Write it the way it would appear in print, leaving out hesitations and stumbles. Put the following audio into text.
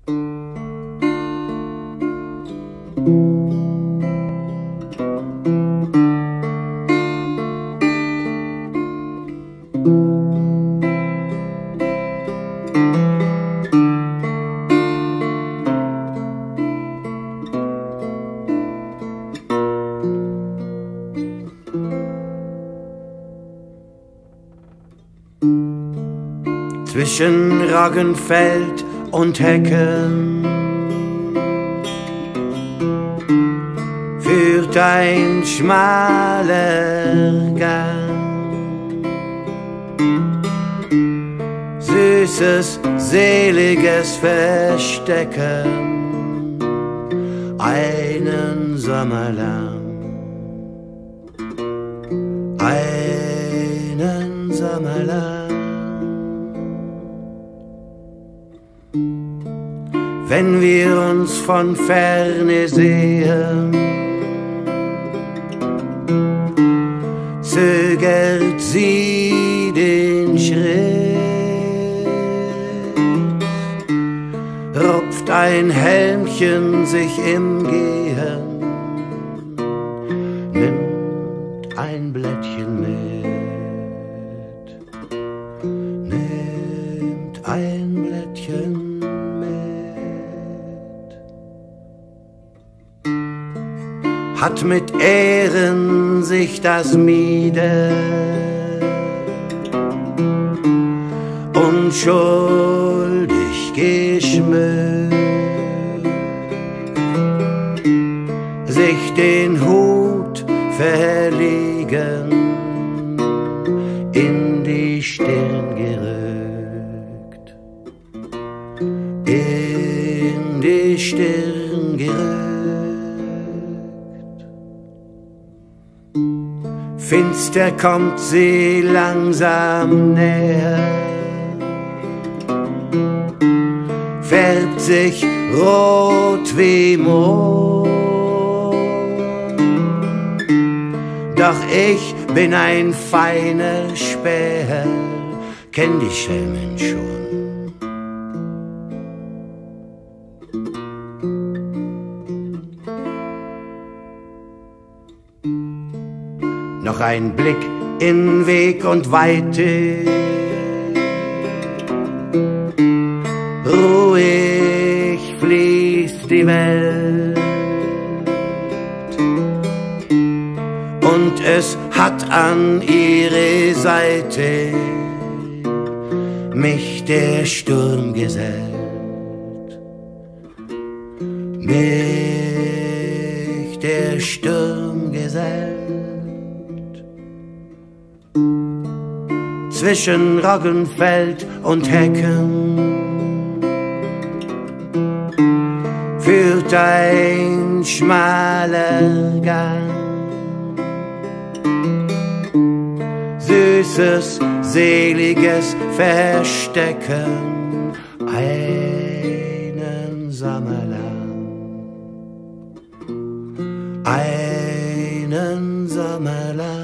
Zwischen Roggenfeld und Hecken führt ein schmaler Gang. Süßes, seliges Verstecken, einen Sommer lang, einen Sommer lang. Wenn wir uns von ferne sehen, zögert sie den Schritt, rupft ein Helmchen sich im Gehen, nimmt ein Blättchen mit, nimmt ein Blättchen mit. Hat mit Ehren sich das Mieder unschuldig geschmückt, sich den Hut verlegen, in die Stirn gerückt, in die Stirn gerückt. Finster kommt sie langsam näher, färbt sich rot wie Moor. Doch ich bin ein feiner Späher, kenn die Schelmen schon. Noch ein Blick in Weg und Weite, ruhig fließt die Welt, und es hat an ihre Seite mich der Sturm gesellt, mich der Sturm gesellt. Zwischen Roggenfeld und Hecken führt ein schmaler Gang. Süßes, seliges Verstecken, einen Sommer lang, einen Sommer lang.